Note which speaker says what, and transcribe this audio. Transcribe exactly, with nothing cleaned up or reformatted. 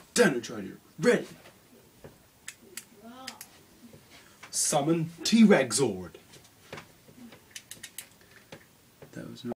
Speaker 1: Dino Trader, ready. Summon T-Rex Zord. That was